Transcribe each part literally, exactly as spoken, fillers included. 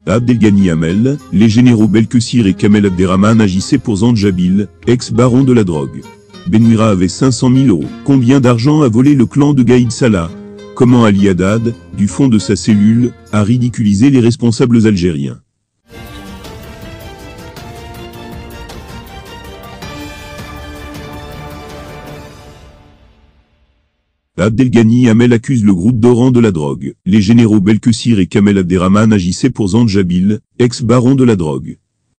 Abdelghani Hamel, les généraux Belkessir et Kamel Abderrahmane agissaient pour Zandjabil, ex-baron de la drogue. Benouira avait cinq cent mille euros. Combien d'argent a volé le clan de Gaïd Salah? Comment Ali Haddad, du fond de sa cellule, a ridiculisé les responsables algériens? Abdelghani Hamel accuse le groupe d'Oran de la drogue. Les généraux Belkessir et Kamel Abderrahmane agissaient pour Zandjabil, ex-baron de la drogue.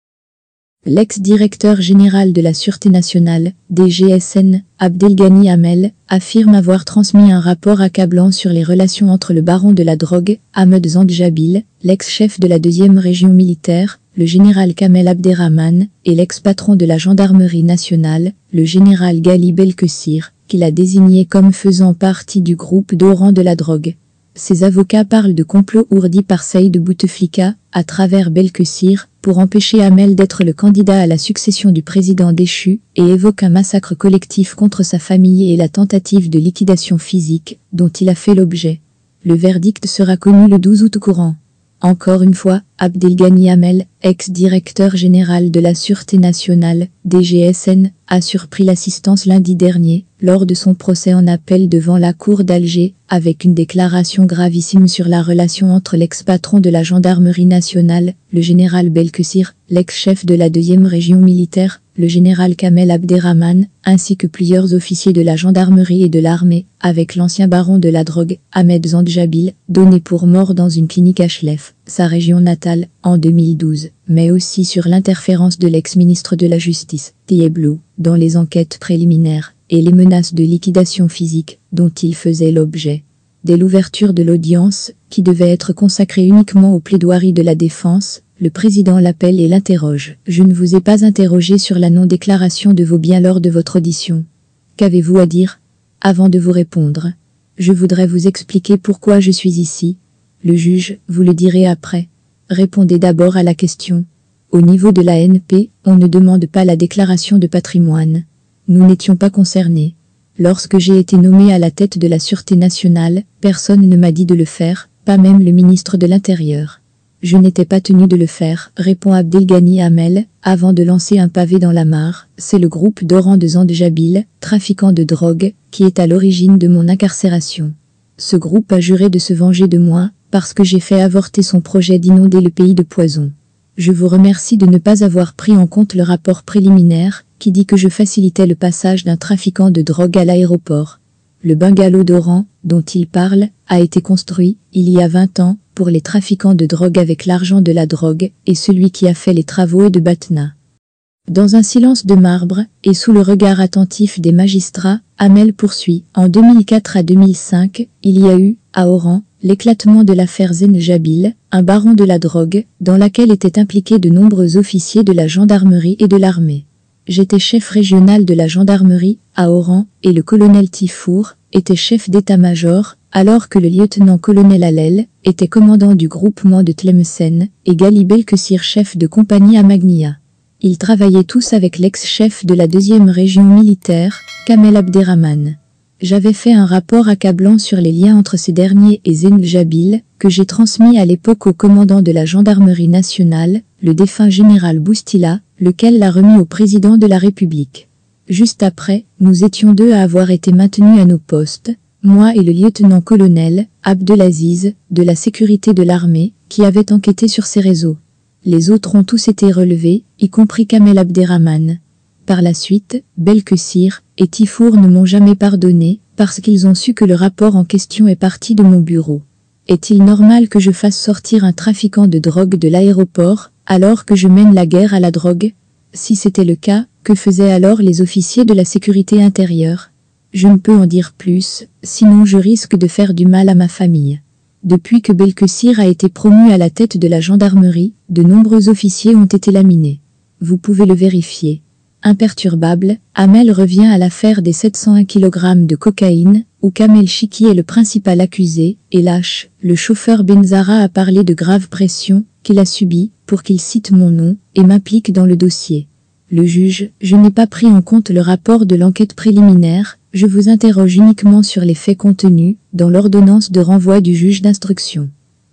L'ex-directeur général de la Sûreté nationale, D G S N, Abdelghani Hamel, affirme avoir transmis un rapport accablant sur les relations entre le baron de la drogue, Ahmed Zandjabil, l'ex-chef de la deuxième région militaire, le général Kamel Abderrahmane, et l'ex-patron de la gendarmerie nationale, le général Ghali Belkessir, qu'il a désigné comme faisant partie du groupe d'Oran de la drogue. Ses avocats parlent de complot ourdi par Saïd Bouteflika, à travers Belkessir, pour empêcher Hamel d'être le candidat à la succession du président déchu, et évoquent un massacre collectif contre sa famille et la tentative de liquidation physique, dont il a fait l'objet. Le verdict sera connu le douze août courant. Encore une fois, Abdelghani Hamel, ex-directeur général de la Sûreté nationale, D G S N, a surpris l'assistance lundi dernier, lors de son procès en appel devant la cour d'Alger, avec une déclaration gravissime sur la relation entre l'ex-patron de la gendarmerie nationale, le général Belkessir, l'ex-chef de la deuxième région militaire, le général Kamel Abderrahmane, ainsi que plusieurs officiers de la gendarmerie et de l'armée, avec l'ancien baron de la drogue, Ahmed Zandjabil, donné pour mort dans une clinique à Chlef, sa région natale, en deux mille douze, mais aussi sur l'interférence de l'ex-ministre de la Justice, Diéblou, dans les enquêtes préliminaires, et les menaces de liquidation physique, dont il faisait l'objet. Dès l'ouverture de l'audience, qui devait être consacrée uniquement aux plaidoiries de la défense, le président l'appelle et l'interroge. « Je ne vous ai pas interrogé sur la non-déclaration de vos biens lors de votre audition. Qu'avez-vous à dire? Avant de vous répondre, je voudrais vous expliquer pourquoi je suis ici. Le juge, vous le direz après. Répondez d'abord à la question. Au niveau de la N P, on ne demande pas la déclaration de patrimoine. Nous n'étions pas concernés. Lorsque j'ai été nommé à la tête de la Sûreté nationale, personne ne m'a dit de le faire, pas même le ministre de l'Intérieur. Je n'étais pas tenu de le faire, répond Abdelghani Hamel, avant de lancer un pavé dans la mare. C'est le groupe d'Oran de Zandjabil, trafiquant de drogue, qui est à l'origine de mon incarcération. Ce groupe a juré de se venger de moi, parce que j'ai fait avorter son projet d'inonder le pays de poison. Je vous remercie de ne pas avoir pris en compte le rapport préliminaire, qui dit que je facilitais le passage d'un trafiquant de drogue à l'aéroport. Le bungalow d'Oran, dont il parle, a été construit, il y a vingt ans, pour les trafiquants de drogue avec l'argent de la drogue, et celui qui a fait les travaux est de Batna. Dans un silence de marbre, et sous le regard attentif des magistrats, Hamel poursuit. En deux mille quatre à deux mille cinq, il y a eu, à Oran, l'éclatement de l'affaire Zandjabil, un baron de la drogue, dans laquelle étaient impliqués de nombreux officiers de la gendarmerie et de l'armée. J'étais chef régional de la gendarmerie, à Oran, et le colonel Tifour était chef d'état-major, alors que le lieutenant-colonel Allel était commandant du groupement de Tlemcen, et Ghali Belkessir chef de compagnie à Magnia. Ils travaillaient tous avec l'ex-chef de la deuxième région militaire, Kamel Abderrahmane. J'avais fait un rapport accablant sur les liens entre ces derniers et Zandjabil, que j'ai transmis à l'époque au commandant de la gendarmerie nationale, le défunt général Boustila, lequel l'a remis au président de la République. Juste après, nous étions deux à avoir été maintenus à nos postes, moi et le lieutenant-colonel, Abdelaziz, de la sécurité de l'armée, qui avait enquêté sur ces réseaux. Les autres ont tous été relevés, y compris Kamel Abderrahmane. Par la suite, Belkessir et Tifour ne m'ont jamais pardonné, parce qu'ils ont su que le rapport en question est parti de mon bureau. Est-il normal que je fasse sortir un trafiquant de drogue de l'aéroport, alors que je mène la guerre à la drogue? Si c'était le cas, que faisaient alors les officiers de la sécurité intérieure? Je ne peux en dire plus, sinon je risque de faire du mal à ma famille. Depuis que Belkessir a été promu à la tête de la gendarmerie, de nombreux officiers ont été laminés. Vous pouvez le vérifier. Imperturbable, Hamel revient à l'affaire des sept cent un kilogrammes de cocaïne, où Kamel Chiki est le principal accusé, et lâche. Le chauffeur Benzara a parlé de graves pressions qu'il a subies pour qu'il cite mon nom et m'implique dans le dossier. Le juge, je n'ai pas pris en compte le rapport de l'enquête préliminaire, je vous interroge uniquement sur les faits contenus dans l'ordonnance de renvoi du juge d'instruction.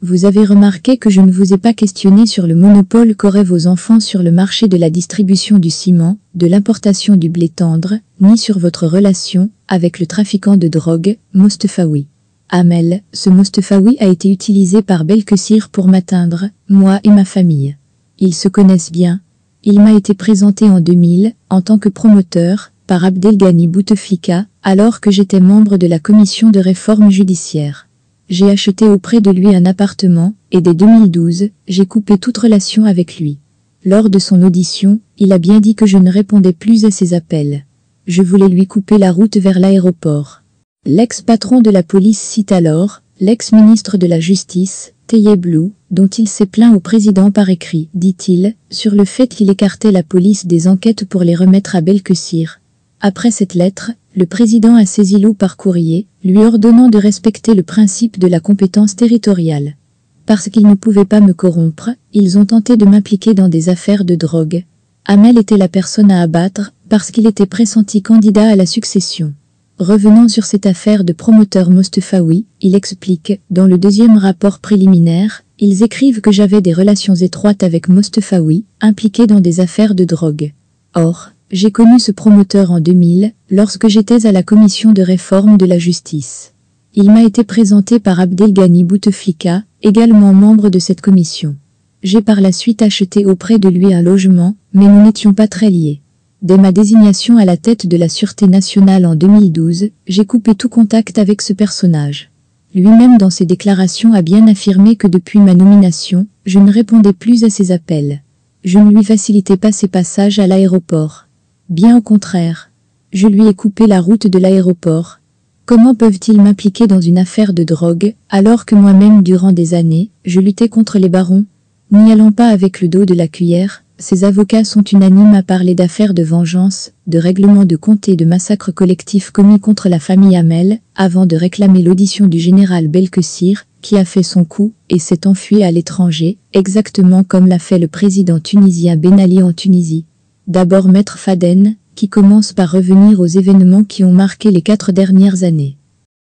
Vous avez remarqué que je ne vous ai pas questionné sur le monopole qu'auraient vos enfants sur le marché de la distribution du ciment, de l'importation du blé tendre, ni sur votre relation avec le trafiquant de drogue, Mostefaoui. Amel, ce Mostefaoui a été utilisé par Belkessir pour m'atteindre, moi et ma famille. Ils se connaissent bien. Il m'a été présenté en deux mille, en tant que promoteur, par Abdelghani Bouteflika, alors que j'étais membre de la commission de réforme judiciaire. J'ai acheté auprès de lui un appartement, et dès deux mille douze, j'ai coupé toute relation avec lui. Lors de son audition, il a bien dit que je ne répondais plus à ses appels. Je voulais lui couper la route vers l'aéroport. L'ex-patron de la police cite alors, l'ex-ministre de la Justice, Tayeb Lou, dont il s'est plaint au président par écrit, dit-il, sur le fait qu'il écartait la police des enquêtes pour les remettre à Belkessir. Après cette lettre, le président a saisi Lou par courrier, lui ordonnant de respecter le principe de la compétence territoriale. Parce qu'ils ne pouvaient pas me corrompre, ils ont tenté de m'impliquer dans des affaires de drogue. Amel était la personne à abattre, parce qu'il était pressenti candidat à la succession. Revenant sur cette affaire de promoteur Mostefaoui, il explique, dans le deuxième rapport préliminaire, ils écrivent que j'avais des relations étroites avec Mostefaoui, impliqué dans des affaires de drogue. Or, j'ai connu ce promoteur en deux mille, lorsque j'étais à la commission de réforme de la justice. Il m'a été présenté par Abdelghani Bouteflika, également membre de cette commission. J'ai par la suite acheté auprès de lui un logement, mais nous n'étions pas très liés. Dès ma désignation à la tête de la Sûreté nationale en deux mille douze, j'ai coupé tout contact avec ce personnage. Lui-même dans ses déclarations a bien affirmé que depuis ma nomination, je ne répondais plus à ses appels. Je ne lui facilitais pas ses passages à l'aéroport. Bien au contraire. Je lui ai coupé la route de l'aéroport. Comment peuvent-ils m'impliquer dans une affaire de drogue, alors que moi-même durant des années, je luttais contre les barons? N'y allant pas avec le dos de la cuillère, ces avocats sont unanimes à parler d'affaires de vengeance, de règlement de comptes et de massacres collectifs commis contre la famille Amel, avant de réclamer l'audition du général Belkessir, qui a fait son coup et s'est enfui à l'étranger, exactement comme l'a fait le président tunisien Ben Ali en Tunisie. D'abord Maître Faden, qui commence par revenir aux événements qui ont marqué les quatre dernières années.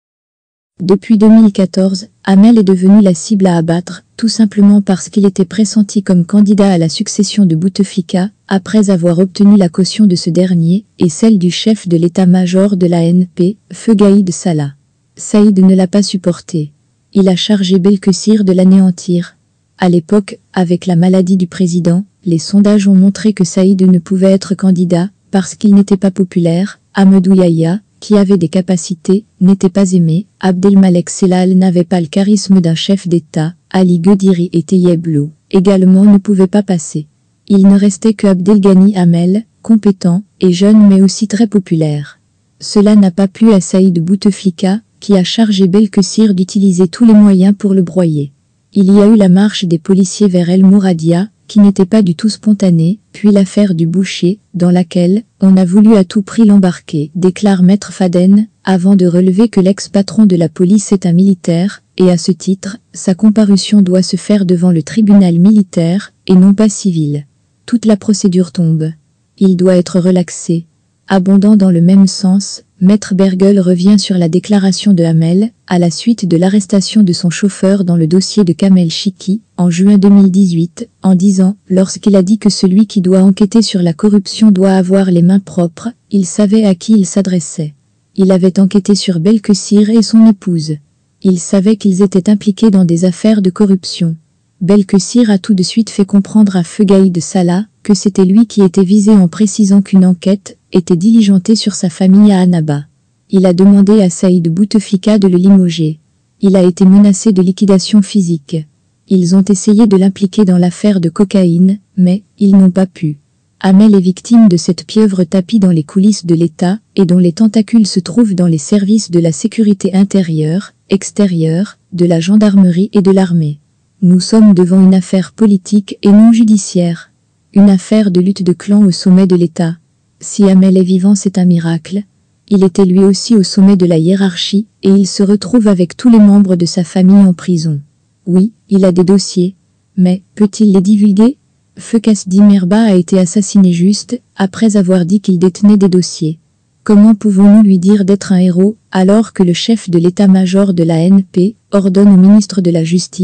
Depuis deux mille quatorze, Amel est devenu la cible à abattre, tout simplement parce qu'il était pressenti comme candidat à la succession de Bouteflika, après avoir obtenu la caution de ce dernier, et celle du chef de l'état-major de la N P, Feu Gaïd Salah. Saïd ne l'a pas supporté. Il a chargé Belkessir de l'anéantir. À l'époque, avec la maladie du président, les sondages ont montré que Saïd ne pouvait être candidat, parce qu'il n'était pas populaire. Ahmedou Yahya, qui avait des capacités, n'était pas aimé. Abdelmalek Sellal n'avait pas le charisme d'un chef d'État. Ali Guediri et Tayeb Lou, également ne pouvaient pas passer. Il ne restait que Abdelghani Amel, compétent et jeune mais aussi très populaire. Cela n'a pas plu à Saïd Bouteflika, qui a chargé Belkessir d'utiliser tous les moyens pour le broyer. Il y a eu la marche des policiers vers El Mouradia, qui n'était pas du tout spontanée, puis l'affaire du boucher, dans laquelle on a voulu à tout prix l'embarquer, déclare Maître Faden, avant de relever que l'ex-patron de la police est un militaire, et à ce titre, sa comparution doit se faire devant le tribunal militaire, et non pas civil. Toute la procédure tombe. Il doit être relaxé. Abondant dans le même sens, Maître Bergel revient sur la déclaration de Amel, à la suite de l'arrestation de son chauffeur dans le dossier de Kamel Chiki, en juin deux mille dix-huit, en disant, lorsqu'il a dit que celui qui doit enquêter sur la corruption doit avoir les mains propres, il savait à qui il s'adressait. Il avait enquêté sur Belkessir et son épouse. Il savait qu'ils étaient impliqués dans des affaires de corruption. Belkessir a tout de suite fait comprendre à Feu Gaïd Salah que c'était lui qui était visé en précisant qu'une enquête était diligentée sur sa famille à Annaba. Il a demandé à Saïd Bouteflika de le limoger. Il a été menacé de liquidation physique. Ils ont essayé de l'impliquer dans l'affaire de cocaïne, mais ils n'ont pas pu. Amel est victime de cette pieuvre tapie dans les coulisses de l'État et dont les tentacules se trouvent dans les services de la sécurité intérieure, extérieure, de la gendarmerie et de l'armée. Nous sommes devant une affaire politique et non judiciaire. Une affaire de lutte de clans au sommet de l'État. Si Amel est vivant, c'est un miracle. Il était lui aussi au sommet de la hiérarchie, et il se retrouve avec tous les membres de sa famille en prison. Oui, il a des dossiers. Mais, peut-il les divulguer? Feu Kasdi Merba a été assassiné juste, après avoir dit qu'il détenait des dossiers. Comment pouvons-nous lui dire d'être un héros, alors que le chef de l'état-major de la N P ordonne au ministre de la Justice,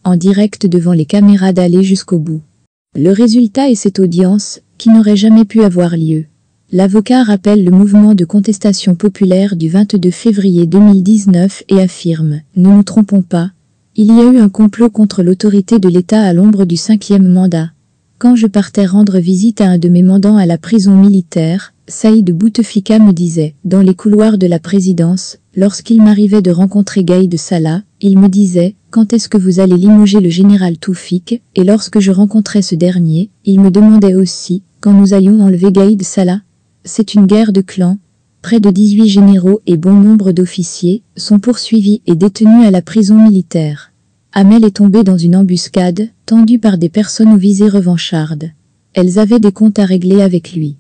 en direct devant les caméras d'aller jusqu'au bout. Le résultat est cette audience, qui n'aurait jamais pu avoir lieu. L'avocat rappelle le mouvement de contestation populaire du vingt-deux février deux mille dix-neuf et affirme « Ne nous trompons pas, il y a eu un complot contre l'autorité de l'État à l'ombre du cinquième mandat. Quand je partais rendre visite à un de mes mandants à la prison militaire, Saïd Bouteflika me disait, dans les couloirs de la présidence, lorsqu'il m'arrivait de rencontrer Gaïd Salah, il me disait « Quand est-ce que vous allez limoger le général Toufik ?» Et lorsque je rencontrais ce dernier, il me demandait aussi « Quand nous allions enlever Gaïd Salah ?» C'est une guerre de clans. Près de dix-huit généraux et bon nombre d'officiers sont poursuivis et détenus à la prison militaire. Amel est tombée dans une embuscade, tendue par des personnes aux visées revanchardes. Elles avaient des comptes à régler avec lui.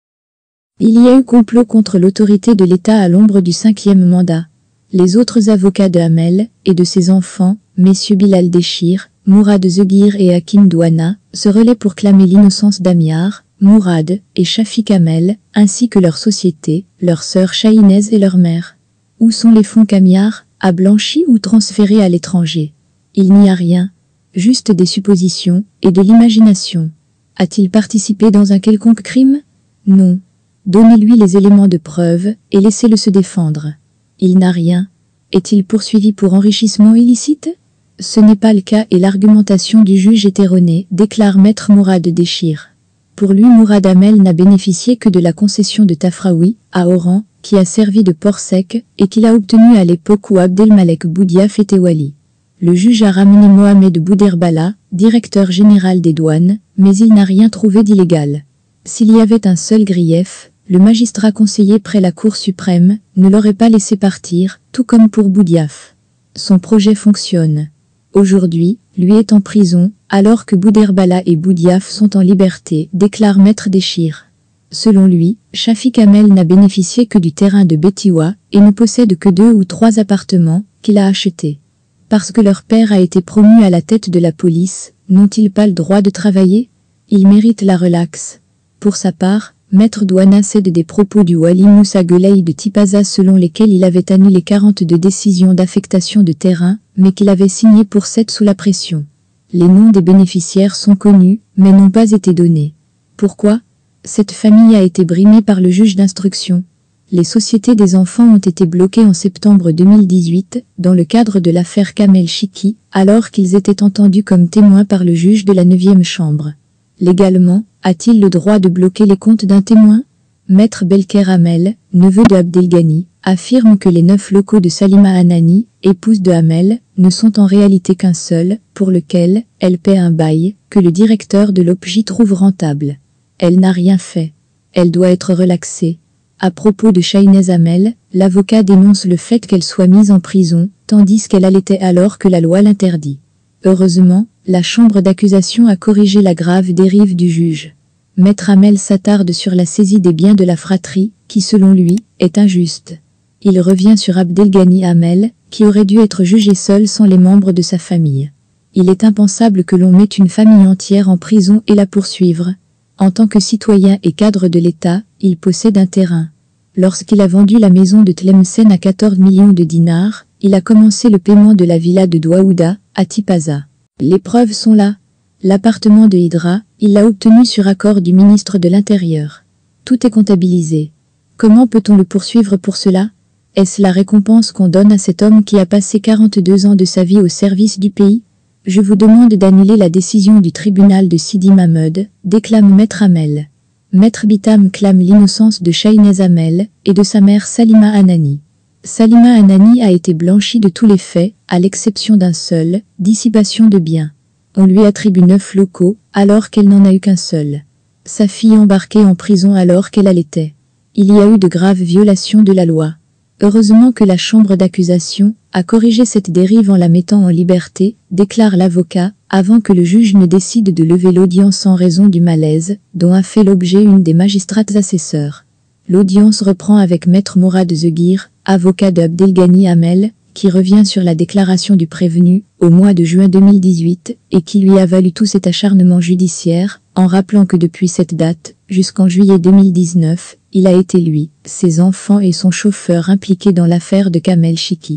Il y a eu complot contre l'autorité de l'État à l'ombre du cinquième mandat. Les autres avocats de Amel et de ses enfants, messieurs Bilal Déchir, Mourad Zeghir et Hakim Douana, se relaient pour clamer l'innocence d'Amiar, Mourad et Shafik Amel, ainsi que leur société, leur sœur Shahinez et leur mère. Où sont les fonds qu'Amiar a blanchis ou transférés à l'étranger? Il n'y a rien, juste des suppositions et de l'imagination. A-t-il participé dans un quelconque crime? Non. Donnez-lui les éléments de preuve et laissez-le se défendre. Il n'a rien. Est-il poursuivi pour enrichissement illicite? Ce n'est pas le cas et l'argumentation du juge est erronée, déclare maître Mourad Déchir. Pour lui, Mourad Amel n'a bénéficié que de la concession de Tafraoui, à Oran, qui a servi de port sec, et qu'il a obtenu à l'époque où Abdelmalek Boudiaf était wali. Le juge a ramené Mohamed Bouderbala, directeur général des douanes, mais il n'a rien trouvé d'illégal. S'il y avait un seul grief, le magistrat conseiller près la Cour suprême ne l'aurait pas laissé partir, tout comme pour Boudiaf. Son projet fonctionne. Aujourd'hui, lui est en prison, alors que Bouderbala et Boudiaf sont en liberté, déclare maître Déchir. Selon lui, Shafik Amel n'a bénéficié que du terrain de Betiwa et ne possède que deux ou trois appartements qu'il a achetés. Parce que leur père a été promu à la tête de la police, n'ont-ils pas le droit de travailler? Ils méritent la relaxe. Pour sa part, maître Douana cède des propos du wali Moussa Guelaï de Tipaza selon lesquels il avait annulé quarante-deux décisions d'affectation de terrain, mais qu'il avait signé pour sept sous la pression. Les noms des bénéficiaires sont connus, mais n'ont pas été donnés. Pourquoi? Cette famille a été brimée par le juge d'instruction. Les sociétés des enfants ont été bloquées en septembre deux mille dix-huit, dans le cadre de l'affaire Kamel Chiki, alors qu'ils étaient entendus comme témoins par le juge de la neuvième chambre. Légalement, a-t-il le droit de bloquer les comptes d'un témoin? Maître Belker Amel, neveu de Abdelghani, affirme que les neuf locaux de Salima Hanani, épouse de Amel, ne sont en réalité qu'un seul, pour lequel elle paie un bail, que le directeur de l'O P J trouve rentable. Elle n'a rien fait. Elle doit être relaxée. À propos de Shahinez Amel, l'avocat dénonce le fait qu'elle soit mise en prison, tandis qu'elle allaitait alors que la loi l'interdit. Heureusement, la chambre d'accusation a corrigé la grave dérive du juge. Maître Amel s'attarde sur la saisie des biens de la fratrie, qui selon lui, est injuste. Il revient sur Abdelghani Amel, qui aurait dû être jugé seul sans les membres de sa famille. Il est impensable que l'on mette une famille entière en prison et la poursuivre. En tant que citoyen et cadre de l'État, il possède un terrain. Lorsqu'il a vendu la maison de Tlemcen à quatorze millions de dinars, il a commencé le paiement de la villa de Douaouda, à Tipaza. Les preuves sont là. L'appartement de Hydra, il l'a obtenu sur accord du ministre de l'Intérieur. Tout est comptabilisé. Comment peut-on le poursuivre pour cela? Est-ce la récompense qu'on donne à cet homme qui a passé quarante-deux ans de sa vie au service du pays? Je vous demande d'annuler la décision du tribunal de Sidi Mahmoud, déclame Maître Amel. Maître Bitam clame l'innocence de Shahinez Amel et de sa mère Salima Hanani. Salima Hanani a été blanchie de tous les faits, à l'exception d'un seul, dissipation de biens. On lui attribue neuf locaux, alors qu'elle n'en a eu qu'un seul. Sa fille embarquée en prison alors qu'elle allaitait. Il y a eu de graves violations de la loi. Heureusement que la chambre d'accusation a corrigé cette dérive en la mettant en liberté, déclare l'avocat, avant que le juge ne décide de lever l'audience en raison du malaise, dont a fait l'objet une des magistrates assesseurs. L'audience reprend avec maître Mourad Zeghir, avocat de Abdelghani Amel, qui revient sur la déclaration du prévenu, au mois de juin deux mille dix-huit, et qui lui a valu tout cet acharnement judiciaire, en rappelant que depuis cette date, jusqu'en juillet deux mille dix-neuf, il a été lui, ses enfants et son chauffeur impliqués dans l'affaire de Kamel Chiki.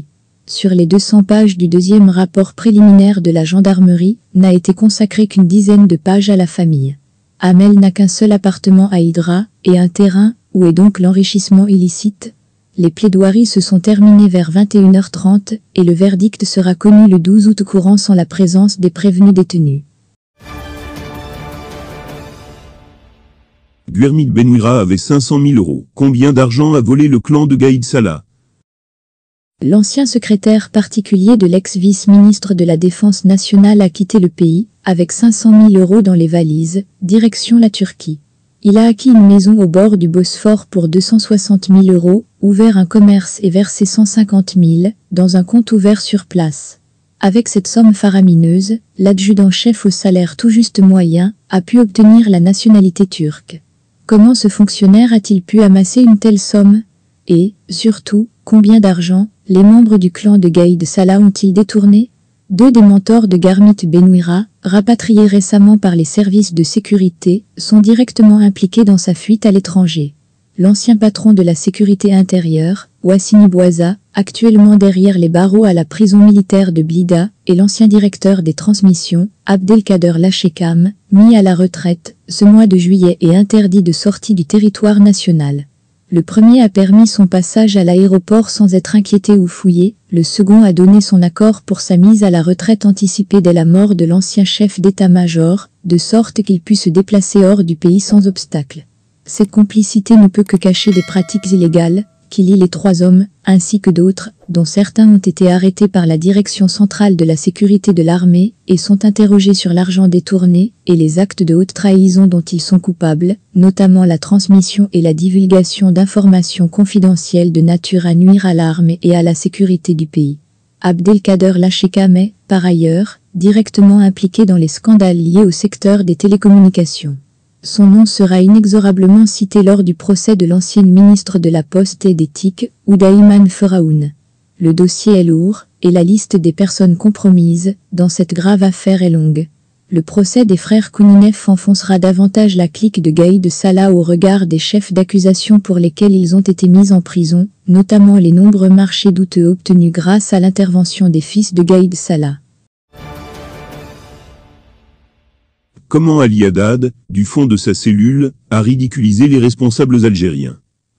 Sur les deux cents pages du deuxième rapport préliminaire de la gendarmerie, n'a été consacré qu'une dizaine de pages à la famille. Hamel n'a qu'un seul appartement à Hydra, et un terrain, où est donc l'enrichissement illicite? Les plaidoiries se sont terminées vers vingt et une heures trente, et le verdict sera connu le douze août courant sans la présence des prévenus détenus. Guermit Benouira avait cinq cent mille euros. Combien d'argent a volé le clan de Gaïd Salah? L'ancien secrétaire particulier de l'ex-vice-ministre de la Défense nationale a quitté le pays, avec cinq cent mille euros dans les valises, direction la Turquie. Il a acquis une maison au bord du Bosphore pour deux cent soixante mille euros, ouvert un commerce et versé cent cinquante mille, dans un compte ouvert sur place. Avec cette somme faramineuse, l'adjudant-chef au salaire tout juste moyen, a pu obtenir la nationalité turque. Comment ce fonctionnaire a-t-il pu amasser une telle somme? Et, surtout, combien d'argent les membres du clan de Gaïd Salah ont-ils détourné? Deux des mentors de Guermit Benouira, rapatriés récemment par les services de sécurité, sont directement impliqués dans sa fuite à l'étranger. L'ancien patron de la sécurité intérieure, Wassini Bouaza, actuellement derrière les barreaux à la prison militaire de Blida, et l'ancien directeur des transmissions, Abdelkader Lachekam, mis à la retraite, ce mois de juillet et interdit de sortie du territoire national. Le premier a permis son passage à l'aéroport sans être inquiété ou fouillé, le second a donné son accord pour sa mise à la retraite anticipée dès la mort de l'ancien chef d'état-major, de sorte qu'il put se déplacer hors du pays sans obstacle. Cette complicité ne peut que cacher des pratiques illégales, qui lient les trois hommes, ainsi que d'autres, dont certains ont été arrêtés par la Direction centrale de la sécurité de l'armée, et sont interrogés sur l'argent détourné, et les actes de haute trahison dont ils sont coupables, notamment la transmission et la divulgation d'informations confidentielles de nature à nuire à l'armée et à la sécurité du pays. Abdelkader Lachekam est, par ailleurs, directement impliqué dans les scandales liés au secteur des télécommunications. Son nom sera inexorablement cité lors du procès de l'ancienne ministre de la Poste et d'Éthique, Ouda Iman Feraoun. Le dossier est lourd, et la liste des personnes compromises dans cette grave affaire est longue. Le procès des frères Kouninef enfoncera davantage la clique de Gaïd Salah au regard des chefs d'accusation pour lesquels ils ont été mis en prison, notamment les nombreux marchés douteux obtenus grâce à l'intervention des fils de Gaïd Salah. Comment Ali Haddad, du fond de sa cellule, a ridiculisé les responsables algériens.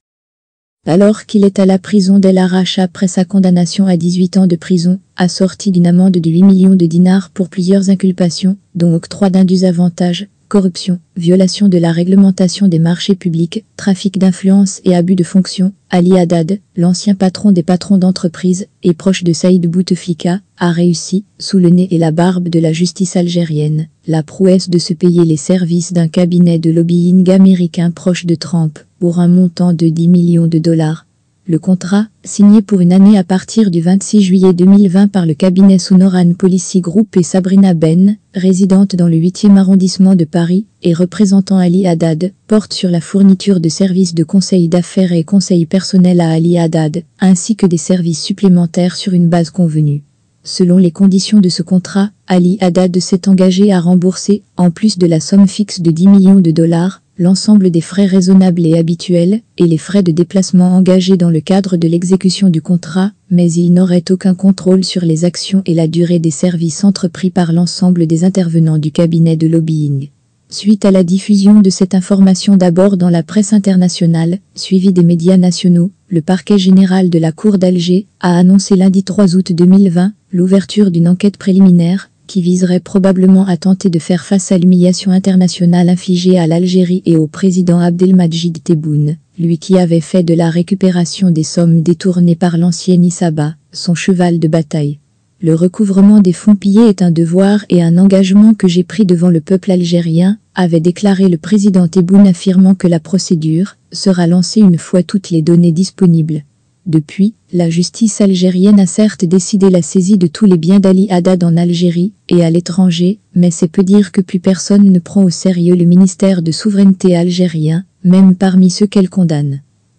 Alors qu'il est à la prison d'El Arash après sa condamnation à dix-huit ans de prison, assortie d'une amende de huit millions de dinars pour plusieurs inculpations, dont octroi d'indus avantages, corruption, violation de la réglementation des marchés publics, trafic d'influence et abus de fonction, Ali Haddad, l'ancien patron des patrons d'entreprise et proche de Saïd Bouteflika, a réussi, sous le nez et la barbe de la justice algérienne, la prouesse de se payer les services d'un cabinet de lobbying américain proche de Trump, pour un montant de dix millions de dollars. Le contrat, signé pour une année à partir du vingt-six juillet deux mille vingt par le cabinet Sonoran Policy Group et Sabrina Ben, résidente dans le huitième arrondissement de Paris, et représentant Ali Haddad, porte sur la fourniture de services de conseil d'affaires et conseil personnel à Ali Haddad, ainsi que des services supplémentaires sur une base convenue. Selon les conditions de ce contrat, Ali Haddad s'est engagé à rembourser, en plus de la somme fixe de dix millions de dollars, l'ensemble des frais raisonnables et habituels, et les frais de déplacement engagés dans le cadre de l'exécution du contrat, mais il n'aurait aucun contrôle sur les actions et la durée des services entrepris par l'ensemble des intervenants du cabinet de lobbying. Suite à la diffusion de cette information d'abord dans la presse internationale, suivie des médias nationaux, le parquet général de la Cour d'Alger a annoncé lundi trois août deux mille vingt l'ouverture d'une enquête préliminaire, qui viserait probablement à tenter de faire face à l'humiliation internationale infligée à l'Algérie et au président Abdelmadjid Tebboune, lui qui avait fait de la récupération des sommes détournées par l'ancien Issaba, son cheval de bataille. Le recouvrement des fonds pillés est un devoir et un engagement que j'ai pris devant le peuple algérien, avait déclaré le président Tebboune affirmant que la procédure sera lancée une fois toutes les données disponibles. Depuis, la justice algérienne a certes décidé la saisie de tous les biens d'Ali Haddad en Algérie et à l'étranger, mais c'est peu dire que plus personne ne prend au sérieux le ministère de souveraineté algérien, même parmi ceux qu'elle condamne.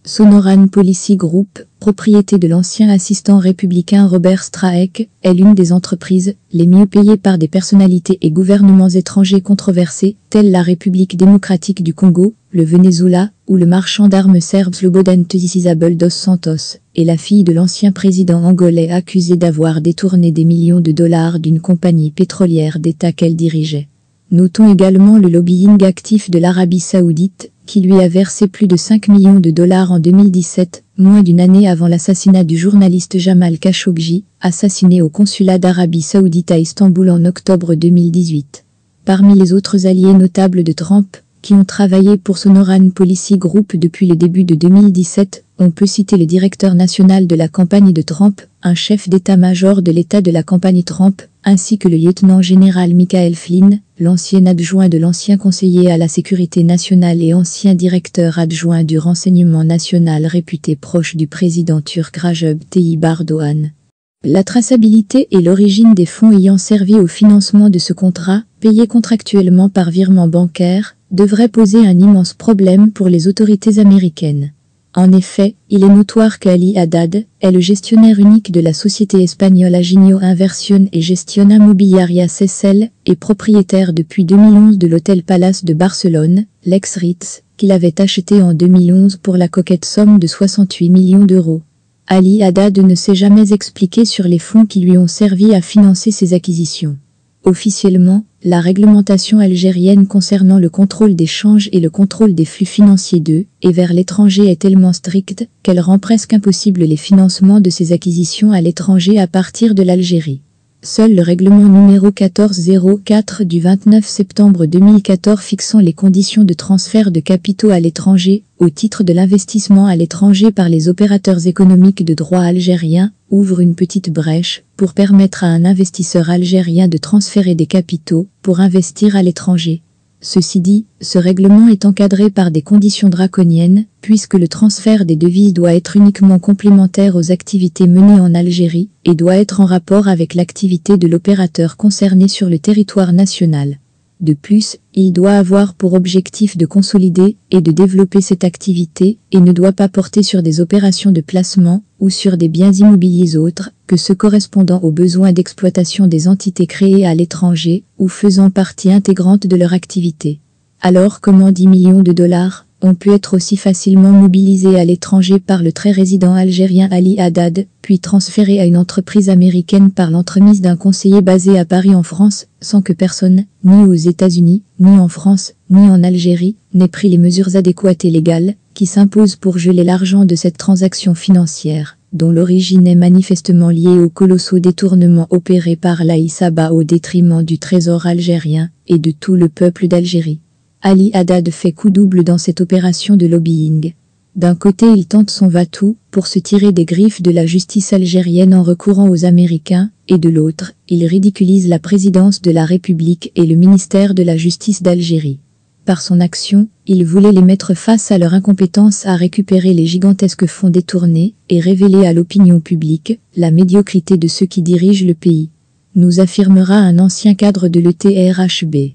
Sonoran Policy Group, propriété de l'ancien assistant républicain Robert Straek, est l'une des entreprises les mieux payées par des personnalités et gouvernements étrangers controversés, tels la République démocratique du Congo, le Venezuela, ou le marchand d'armes serbe Slobodan Tsisabel dos Santos, et la fille de l'ancien président angolais accusé d'avoir détourné des millions de dollars d'une compagnie pétrolière d'État qu'elle dirigeait. Notons également le lobbying actif de l'Arabie Saoudite, qui lui a versé plus de cinq millions de dollars en deux mille dix-sept, moins d'une année avant l'assassinat du journaliste Jamal Khashoggi, assassiné au consulat d'Arabie Saoudite à Istanbul en octobre deux mille dix-huit. Parmi les autres alliés notables de Trump, qui ont travaillé pour Sonoran Policy Group depuis le début de deux mille dix-sept, on peut citer le directeur national de la campagne de Trump, un chef d'état-major de l'État de la campagne Trump, ainsi que le lieutenant-général Michael Flynn, l'ancien adjoint de l'ancien conseiller à la sécurité nationale et ancien directeur adjoint du renseignement national réputé proche du président turc Recep Tayyip Erdoğan. La traçabilité et l'origine des fonds ayant servi au financement de ce contrat, payé contractuellement par virement bancaire, devrait poser un immense problème pour les autorités américaines. En effet, il est notoire qu'Ali Haddad est le gestionnaire unique de la société espagnole Aginio Inversión et Gestión Mobiliaria S L et propriétaire depuis deux mille onze de l'hôtel Palace de Barcelone, l'ex-Ritz, qu'il avait acheté en deux mille onze pour la coquette somme de soixante-huit millions d'euros. Ali Haddad ne s'est jamais expliqué sur les fonds qui lui ont servi à financer ses acquisitions. Officiellement, la réglementation algérienne concernant le contrôle des changes et le contrôle des flux financiers de et vers l'étranger est tellement stricte qu'elle rend presque impossible les financements de ces acquisitions à l'étranger à partir de l'Algérie. Seul le règlement numéro quatorze zéro quatre du vingt-neuf septembre deux mille quatorze fixant les conditions de transfert de capitaux à l'étranger, au titre de l'investissement à l'étranger par les opérateurs économiques de droit algérien, ouvre une petite brèche pour permettre à un investisseur algérien de transférer des capitaux pour investir à l'étranger. Ceci dit, ce règlement est encadré par des conditions draconiennes, puisque le transfert des devises doit être uniquement complémentaire aux activités menées en Algérie et doit être en rapport avec l'activité de l'opérateur concerné sur le territoire national. De plus, il doit avoir pour objectif de consolider et de développer cette activité et ne doit pas porter sur des opérations de placement ou sur des biens immobiliers autres que ceux correspondant aux besoins d'exploitation des entités créées à l'étranger ou faisant partie intégrante de leur activité. Alors comment dix millions de dollars ont pu être aussi facilement mobilisés à l'étranger par le très résident algérien Ali Haddad, puis transférés à une entreprise américaine par l'entremise d'un conseiller basé à Paris en France, sans que personne, ni aux États-Unis, ni en France, ni en Algérie, n'ait pris les mesures adéquates et légales, qui s'imposent pour geler l'argent de cette transaction financière, dont l'origine est manifestement liée aux colossaux détournements opérés par l'A I Saba au détriment du trésor algérien et de tout le peuple d'Algérie. Ali Haddad fait coup double dans cette opération de lobbying. D'un côté, il tente son va-tout pour se tirer des griffes de la justice algérienne en recourant aux Américains, et de l'autre, il ridiculise la présidence de la République et le ministère de la Justice d'Algérie. Par son action, il voulait les mettre face à leur incompétence à récupérer les gigantesques fonds détournés et révéler à l'opinion publique la médiocrité de ceux qui dirigent le pays, nous affirmera un ancien cadre de l'E T R H B.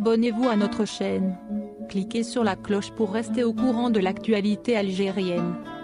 Abonnez-vous à notre chaîne. Cliquez sur la cloche pour rester au courant de l'actualité algérienne.